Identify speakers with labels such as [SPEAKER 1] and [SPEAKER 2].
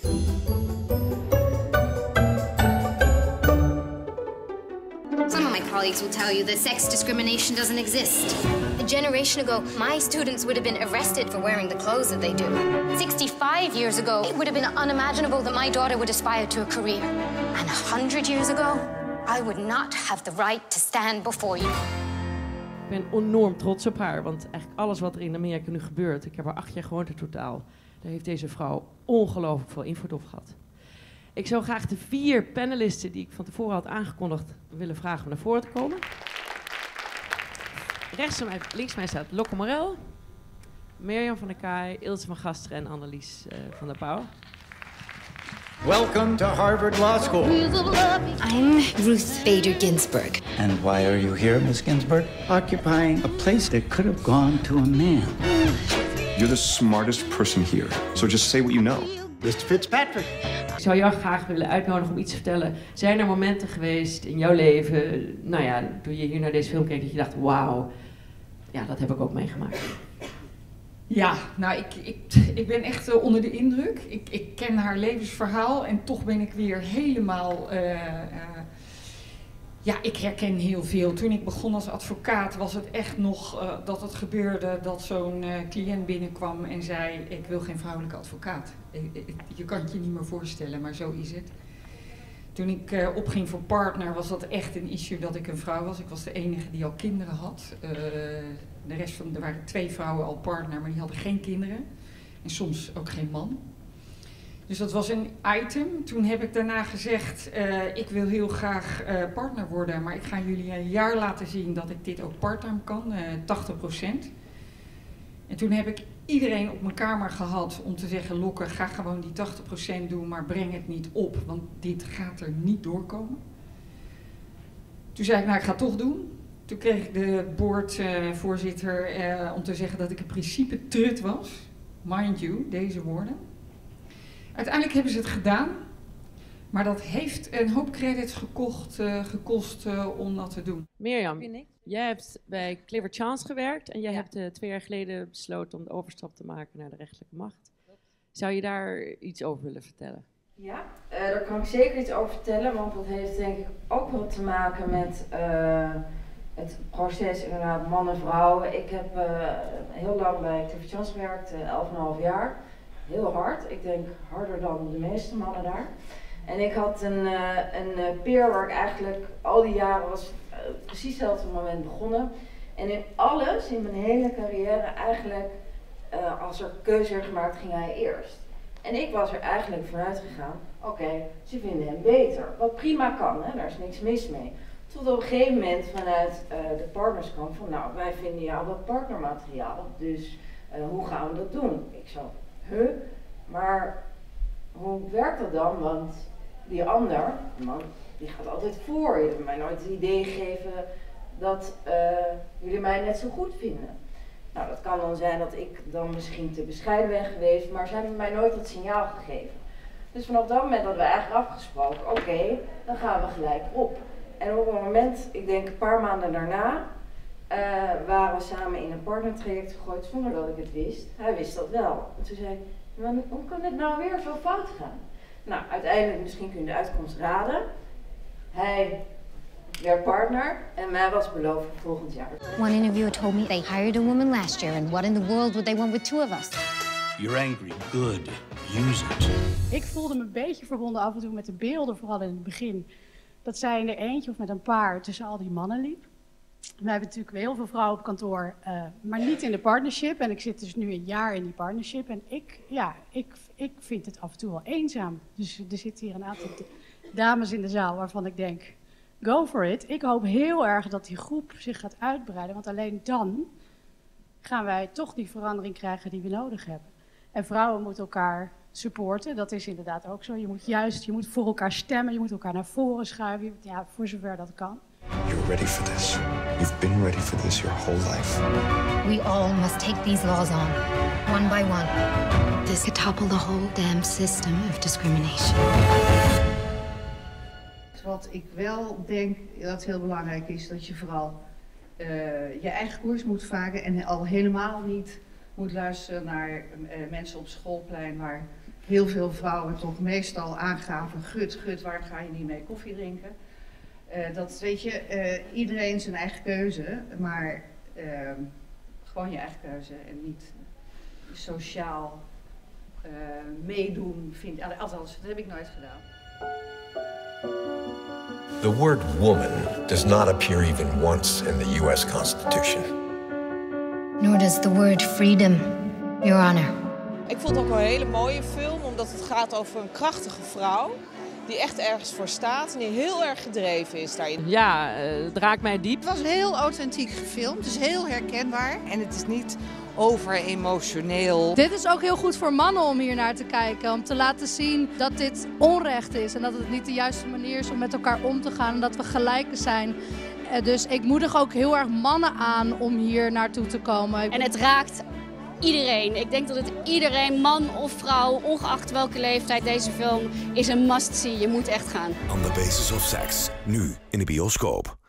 [SPEAKER 1] Some of my colleagues will tell you that sex discrimination doesn't exist. A generation ago, my students would have been arrested for wearing the clothes that they do. 65 years ago, it would have been unimaginable that my daughter would aspire to a career. And 100 years ago, I would not have the right to stand before you.
[SPEAKER 2] Ik ben enorm trots op haar, want eigenlijk alles wat er in Amerika nu gebeurt, ik heb er 8 jaar gewoond in totaal, daar heeft deze vrouw ongelooflijk veel invloed op gehad. Ik zou graag de 4 panelisten die ik van tevoren had aangekondigd willen vragen om naar voren te komen. Links mij staat Lokke Morel, Mirjam van der Kaai, Ilse van Gasteren en Annelies van der Pauw.
[SPEAKER 3] Welcome to Harvard Law School.
[SPEAKER 1] I'm Ruth Bader Ginsburg.
[SPEAKER 3] And why are you here, Miss Ginsburg? Occupying a place that could have gone to a man.
[SPEAKER 4] You're the smartest person here, so just say what you know.
[SPEAKER 3] Mr. Fitzpatrick.
[SPEAKER 2] Ik zou jou graag willen uitnodigen om iets te vertellen. Zijn er momenten geweest in jouw leven, nou ja, toen je hier naar deze film keek, dat je dacht, wauw, ja, dat heb ik ook meegemaakt.
[SPEAKER 5] Ja, nou, ik ben echt onder de indruk. Ik ken haar levensverhaal en toch ben ik weer helemaal... Ja, ik herken heel veel. Toen ik begon als advocaat was het echt nog dat het gebeurde dat zo'n cliënt binnenkwam en zei, ik wil geen vrouwelijke advocaat. Je kan het je niet meer voorstellen, maar zo is het. Toen ik opging voor partner was dat echt een issue dat ik een vrouw was. Ik was de enige die al kinderen had. De rest van, er waren 2 vrouwen al partner, maar die hadden geen kinderen. En soms ook geen man. Dus dat was een item. Toen heb ik daarna gezegd, ik wil heel graag partner worden, maar ik ga jullie een jaar laten zien dat ik dit ook parttime kan, 80%. En toen heb ik iedereen op mijn kamer gehad om te zeggen, Lokke, ga gewoon die 80% doen, maar breng het niet op, want dit gaat er niet doorkomen. Toen zei ik, nou, ik ga het toch doen. Toen kreeg ik de boardvoorzitter om te zeggen dat ik in principe trut was. Mind you, deze woorden. Uiteindelijk hebben ze het gedaan, maar dat heeft een hoop credits gekost om dat te doen.
[SPEAKER 2] Mirjam, jij hebt bij Clifford Chance gewerkt en jij hebt 2 jaar geleden besloten om de overstap te maken naar de rechterlijke macht. Zou je daar iets over willen vertellen?
[SPEAKER 6] Ja, daar kan ik zeker iets over vertellen, want dat heeft denk ik ook wel te maken met het proces inderdaad man-vrouw. Ik heb heel lang bij Clifford Chance gewerkt, 11,5 jaar. Heel hard, ik denk harder dan de meeste mannen daar. En ik had een peer waar ik eigenlijk al die jaren was precies hetzelfde moment begonnen. En in alles, in mijn hele carrière eigenlijk, als er keuze werd gemaakt, ging hij eerst. En ik was er eigenlijk vanuit gegaan, oké, ze vinden hem beter. Wat prima kan, hè, daar is niks mis mee. Tot op een gegeven moment vanuit de partners kwam van, nou, wij vinden jou wat partnermateriaal, dus hoe gaan we dat doen? Ik zo, maar hoe werkt dat dan? Want die ander, man, die gaat altijd voor. Je hebt mij nooit het idee gegeven dat jullie mij net zo goed vinden. Nou, dat kan dan zijn dat ik dan misschien te bescheiden ben geweest, maar ze hebben mij nooit dat signaal gegeven. Dus vanaf dat moment hadden we eigenlijk afgesproken, oké, dan gaan we gelijk op. En op een moment, ik denk een paar maanden daarna, waren we samen in een partnertraject gegooid zonder dat ik het wist. Hij wist dat wel. En toen zei ik, hoe kan dit nou weer zo fout gaan? Nou, uiteindelijk, misschien kun je de uitkomst raden. Hij werd partner en mij was beloofd voor volgend jaar.
[SPEAKER 1] One interviewer told me they hired a woman last year and what in the world would they want with 2 of us?
[SPEAKER 7] You're angry. Good. Use it.
[SPEAKER 8] Ik voelde me een beetje verbonden af en toe met de beelden, vooral in het begin. Dat zij in er eentje of met een paar tussen al die mannen liep. We hebben natuurlijk heel veel vrouwen op kantoor, maar niet in de partnership. En ik zit dus nu een jaar in die partnership. En ik vind het af en toe wel eenzaam. Dus er zitten hier een aantal dames in de zaal waarvan ik denk, go for it. Ik hoop heel erg dat die groep zich gaat uitbreiden. Want alleen dan gaan wij toch die verandering krijgen die we nodig hebben. En vrouwen moeten elkaar supporten, dat is inderdaad ook zo. Je moet voor elkaar stemmen, je moet elkaar naar voren schuiven. Ja, voor zover dat kan.
[SPEAKER 4] You're ready for this. You've been ready for this your whole life.
[SPEAKER 1] We all must take these laws on, one by one. This could topple the whole damn system of discrimination.
[SPEAKER 9] Wat ik wel denk dat heel belangrijk is, dat je vooral je eigen koers moet varen en al helemaal niet moet luisteren naar mensen op schoolplein waar heel veel vrouwen toch meestal aangaven, gut, waar ga je niet mee koffie drinken? Dat weet je, iedereen zijn eigen keuze, maar gewoon je eigen keuze en niet sociaal meedoen, althans, dat heb ik nooit gedaan.
[SPEAKER 10] The word woman does not appear even once in the U.S. Constitution.
[SPEAKER 1] Nor does the word freedom, Your Honor.
[SPEAKER 11] Ik vond het ook een hele mooie film, omdat het gaat over een krachtige vrouw die echt ergens voor staat en die heel erg gedreven is daarin.
[SPEAKER 2] Ja, het raakt mij diep.
[SPEAKER 12] Het was heel authentiek gefilmd, het is heel herkenbaar.
[SPEAKER 11] En het is niet over-emotioneel.
[SPEAKER 13] Dit is ook heel goed voor mannen om hier naar te kijken. Om te laten zien dat dit onrecht is. En dat het niet de juiste manier is om met elkaar om te gaan. En dat we gelijken zijn. Dus ik moedig ook heel erg mannen aan om hier naartoe te komen.
[SPEAKER 14] En het raakt iedereen. Ik denk dat het iedereen, man of vrouw, ongeacht welke leeftijd, deze film is een must-see. Je moet echt gaan.
[SPEAKER 15] On the Basis of Sex. Nu in de bioscoop.